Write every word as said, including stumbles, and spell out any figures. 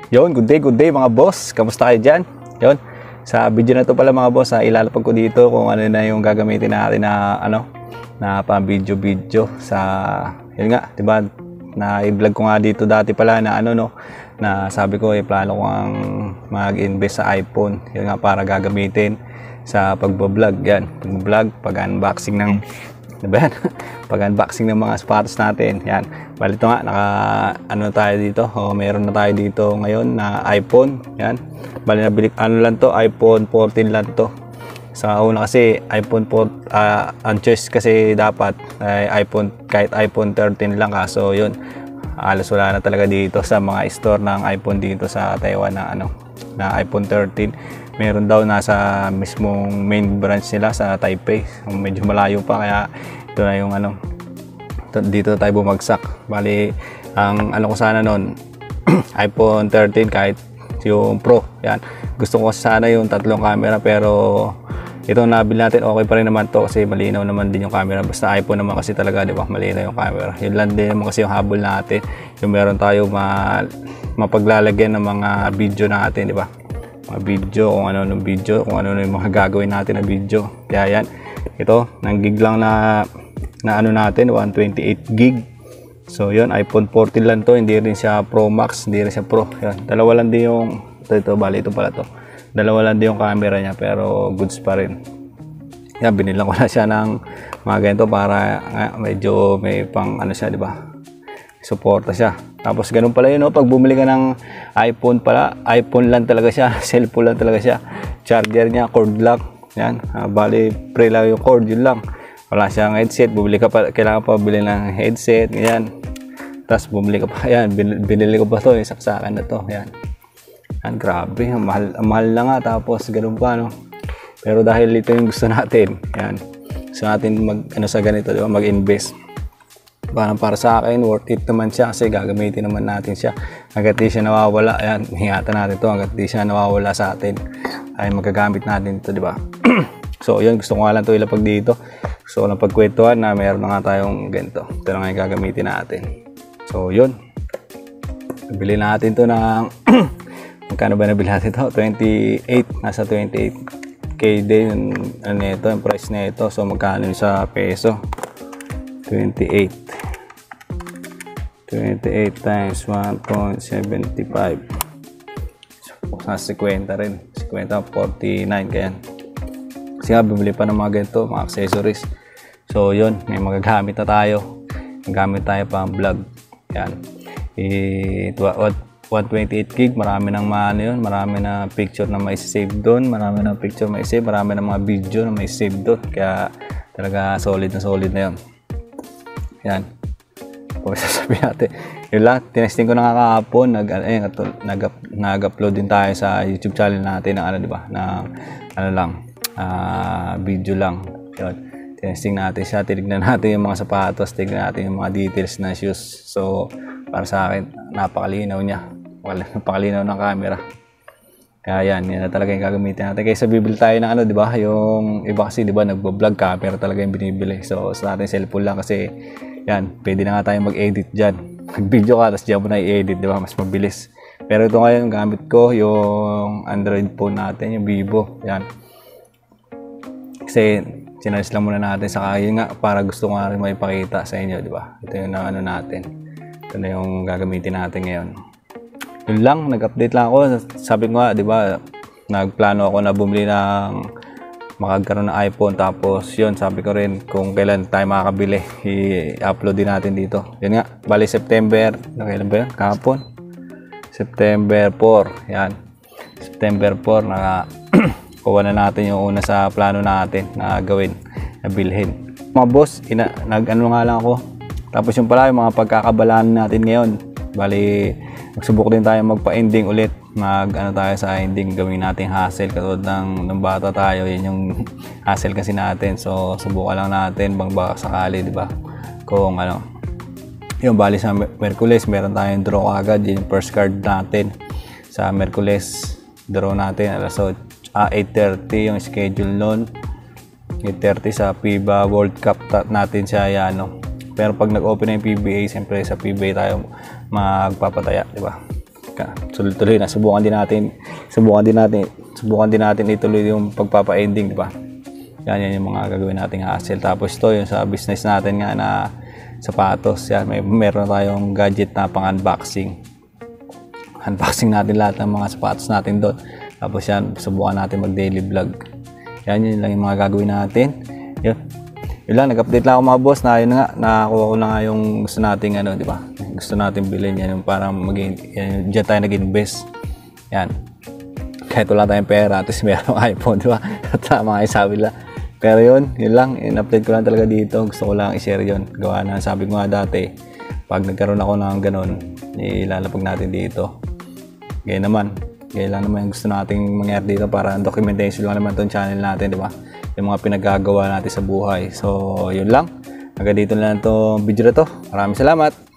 Yon, good day, good day mga boss. Kamusta kayo dyan? Yon, sa video na to pala mga boss, ha, ilalapag ko dito kung ano na yung gagamitin natin na ano, na pang video video sa, yun nga, diba, na i-vlog ko nga dito dati pala na ano no, na sabi ko, eh, plano ko ang mag-invest sa iPhone. Yun nga, para gagamitin sa pagbablog. Yan, pag-vlog, pag-unboxing ng diba yan? Pag-unboxing ng mga sapatos natin. Yan. Bali ito nga, naka ano tayo dito. O, meron na tayo dito ngayon na iPhone. Yan. Bali nabili, ano lang to, iPhone fourteen lang to. Sa una kasi iPhone four, uh, ang choice kasi dapat ay iPhone, kahit iPhone thirteen lang, kaso yun, alas wala na talaga dito sa mga store ng iPhone dito sa Taiwan na ano, na iPhone thirteen. Meron daw nasa mismong main branch nila sa Taipei. Medyo malayo pa, kaya ito na yung ano, dito tayo bumagsak. Bali, ang ano ko sana noon, iPhone thirteen, kahit yung Pro. Yan. Gusto ko sana yung tatlong camera, pero ito nabili natin, okay pa rin naman to kasi malinaw naman din yung camera. Basta iPhone naman kasi talaga, di ba, malinaw yung camera. Yun lang din naman kasi yung habol natin, yung meron tayo ma mapaglalagyan ng mga video natin, di ba, mga video, kung ano ng video, kung ano yung mga gagawin natin na video. Kaya yan, ito, ng gig lang na na ano natin, one twenty-eight gig. So yun, iPhone fourteen lang to, hindi rin siya Pro Max, hindi rin siya Pro. Yan, dalawa lang din yung ito, ito, bali ito pala to, dalawa lang din yung camera niya, pero goods pa rin. Yan, binilang ko na siya ng mga ganito para uh, medyo may pang ano siya, di ba, suporta siya. Tapos ganun pala yun, no? Pag bumili ka ng iPhone pala, iPhone lang talaga siya, cellphone lang talaga siya. Charger niya, cord lang. Yan, uh, bali pre lang yung cord, yun lang. Wala siyang headset, bumili ka pa, kailangan pa bumili ng headset, yan. Tapos bumili ka pa, yan, binili ko pa to, yung saksakan na to, yan. Yan, grabe, mahal, mahal na nga, tapos ganun pa, no? Pero dahil ito yung gusto natin, yan. Gusto natin mag, ano sa ganito, di ba, mag-invest. Parang para sa akin, worth it naman siya kasi gagamitin naman natin siya. Hanggat di siya nawawala, ayan, hingatan natin to, hanggat di siya nawawala sa atin, ay magagamit natin ito, di ba? So, yun, gusto ko nga lang ito ilapag dito. Gusto ko lang pagkwentuhan na meron na nga tayong ganito. Ito na nga yung gagamitin natin. So, yun. Nabili natin ito ng, magkano ba nabili natin ito? twenty-eight, nasa twenty-eight K din, ano ito, yung price na ito. So, magkano sa peso? twenty-eight twenty-eight times one point seven five, so, nasa fifty rin, fifty, forty-nine, kaya kasi nga bumili pa ng mga ganito, mga accessories. So yun, may magagamit na tayo, gamit tayo pang vlog. Yan, e, one twenty-eight gig, marami ng ano yun, marami na picture na may save doon, marami na picture may save, marami na mga video na may save doon, kaya talaga solid na solid na yun. Yan. Kung sasabihin natin, yun lang, tinesting ko na nga kahapon, nag, eh, nag, nag-upload din tayo sa YouTube channel natin ng ano, di ba, ng ano lang, uh, video lang. Yun. Tinesting natin siya, tinignan natin yung mga sapatos, tinignan natin yung mga details na shoes. So, para sa akin, napakalinaw niya. Napakalinaw ng camera. Kaya yan, yan na talaga yung gagamitin natin. Kaysa bibili tayo ng ano, di ba? Yung iba kasi, di ba, nagbo-vlog camera talaga yung binibili. So, sa atin cellphone lang kasi, yan, pwede na nga tayo mag-edit dyan. Mag-video ka, tapos dyan mo na i-edit, di ba? Mas mabilis. Pero ito ngayon, gamit ko yung Android phone natin, yung Vivo. Yan. Kasi, chinalis lang muna natin sa kaya nga, para gusto ko nga rin maipakita sa inyo, di ba? Ito yung ano natin. Ito na yung gagamitin natin ngayon. Yun lang, nag-update lang ako. Sabi ko nga, di ba, nagplano ako na bumili ng makagkaroon ng iPhone. Tapos yun, sabi ko rin kung kailan tayo makakabili, i-upload din natin dito. Yun nga, bali September, kailan ba yun? Kahapon? September four, yan. September four, naka kuha na natin yung una sa plano natin na gawin, na bilhin. Mga boss, ina, nag-ano nga lang ako. Tapos yung pala, yung mga pagkakabalaan natin ngayon. Bali, magsubok din tayo magpa-ending ulit. Mag-ano tayo sa ending, gawin natin hassle. Katulad ng, ng bata tayo, yun yung hassle kasi natin. So, subukan lang natin, bang baka sakali, di ba? Kung ano, yung bali sa Merkules, meron tayong draw agad. Yung first card natin sa Merkules, draw natin. Alas uh, eight thirty yung schedule nun. eight thirty sa FIBA World Cup natin siya, yan, no? Pero pag nag-open na yung P B A, siyempre sa P B A tayo magpapataya, di ba? tuloy-tuloy na. Subukan din natin, subukan din natin, subukan din natin ituloy yung pagpapa-ending, di ba? Yan, yan yung mga gagawin nating hassle. Tapos ito, yung sa business natin nga na sapatos. Yan, may meron tayong gadget na pang-unboxing. Unboxing natin lahat ng mga sapatos natin doon. Tapos yan, subukan natin mag-daily vlog. Yan, yun lang yung mga gagawin natin. Yun. Yun lang, nag-update lang ako mga boss na yun nga, nakakuha ko na nga yung gusto nating ano, di ba? Gusto nating bilhin yan, yung parang maging, yan, dyan tayo nag-invest. Yan. Kahit wala tayong pera, at least mayroong iPhone, di ba? At mga isabi lang. Pero yun, yun lang, in-update ko lang talaga dito. Gusto ko lang i-share yun. Gawa na, sabi ko nga dati, pag nagkaroon ako ng ganun, ilalapag natin dito. Ganyan naman. Ganyan lang naman yung gusto nating mangyari dito para documentation lang naman itong channel natin, di ba? Yung mga pinagagawa natin sa buhay. So, yun lang. Hanggang dito na lang itong video na to. Maraming salamat.